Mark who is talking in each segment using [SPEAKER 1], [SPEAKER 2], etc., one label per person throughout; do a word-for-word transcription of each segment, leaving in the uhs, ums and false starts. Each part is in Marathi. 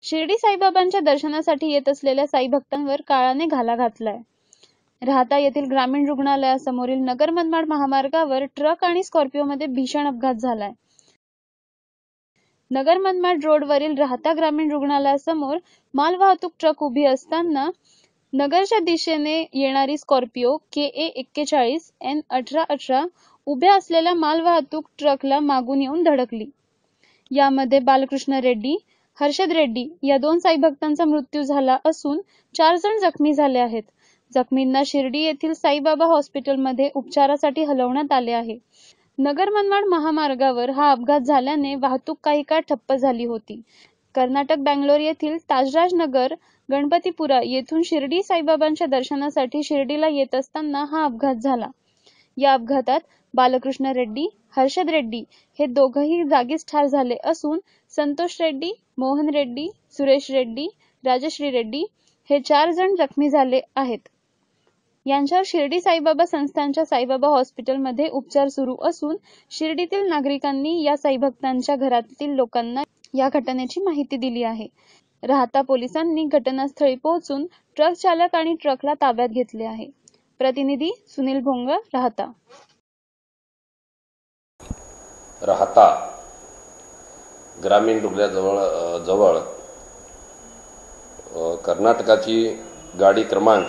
[SPEAKER 1] शिर्डी साईबाबांच्या दर्शनासाठी येत असलेल्या साई भक्तांवर काळाने घाला घातलाय. राहता येथील ग्रामीण रुग्णालयासमोरील नगर मनमाड महामार्गावर ट्रक आणि स्कॉर्पिओमध्ये भीषण अपघात झालाय. नगर मनमाड रोडवरील राहता ग्रामीण रुग्णालयासमोर मालवाहतूक ट्रक उभी असताना नगरच्या दिशेने येणारी स्कॉर्पिओ के ए एक्केचाळीस एन अठरा अठरा उभ्या असलेल्या मालवाहतूक ट्रकला मागून येऊन धडकली. यामध्ये बालकृष्ण रेड्डी, हर्षद रेड्डी या दोन साई भक्तांचा मृत्यू झाला असून चार जण जखमी झाले आहेत. जखमींना शिर्डी येथील साईबाबा हॉस्पिटलमध्ये उपचारासाठी हलवण्यात आले आहे. नगर मनमाड महामार्गावर हा अपघात झाल्याने वाहतूक काही काळ ठप्प झाली होती. कर्नाटक बंगलोर येथील ताजराज नगर गणपतीपुरा येथून शिर्डी साईबाबांच्या दर्शनासाठी शिर्डीला येत असताना हा अपघात झाला. या अपघातात बालकृष्ण रेड्डी, हर्षद रेड्डी हे दोघंही जागीच ठार झाले असून संतोष रेड्डी, मोहन रेड्डी, सुरेश रेड्डी, राजश्री रेड्डी हे चार जण जखमी झाले आहेत. यांच्यावर शिर्डी साईबाबा संस्थानच्या साईबाबा हॉस्पिटलमध्ये उपचार सुरू असून शिर्डीतील नागरिकांनी या साईभक्तांच्या घरातील लोकांना या घटनेची माहिती दिली आहे. राहता पोलिसांनी घटनास्थळी पोहोचून ट्रक चालक आणि ट्रकला ताब्यात घेतले आहे. प्रतिनिधी सुनील भोंगळ, राहता.
[SPEAKER 2] राहता ग्रामीण रुग्णालयाजवळ जवळ कर्नाटकाची गाडी क्रमांक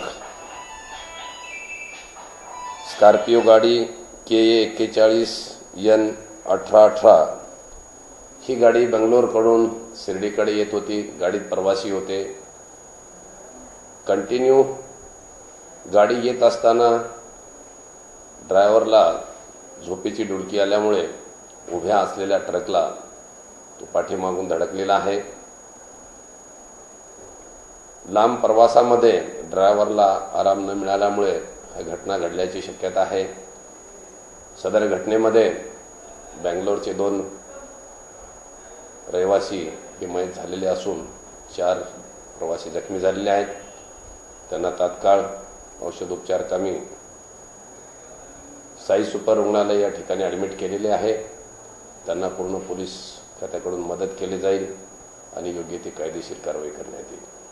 [SPEAKER 2] स्कॉर्पिओ गाडी के ए एक्केचाळीस एन अठरा अठरा ही गाडी बेंगलोरकडून शिर्डीकडे येत होती. गाडीत प्रवासी होते. कंटिन्यू गाडी येत असताना ड्रायव्हरला झोपेची डुलकी आल्यामुळे उभ्या असलेल्या ट्रकला तो पाठीमागून धडकलेला आहे. लांब प्रवासामध्ये ड्रायव्हरला आराम न मिळाल्यामुळे ही घटना घडल्याची शक्यता आहे. सदर घटनेमध्ये बेंगलोरचे दोन रहिवासी हे मयत झालेले असून चार प्रवासी जखमी झालेले आहेत. त्यांना तात्काळ औषधोपचारकामी साई सुपर रुग्णालय या ठिकाणी ॲडमिट केलेले आहे. त्यांना पूर्ण पोलीस खात्याकडून मदत केली जाईल आणि योग्य ती कायदेशीर कारवाई करण्यात येईल.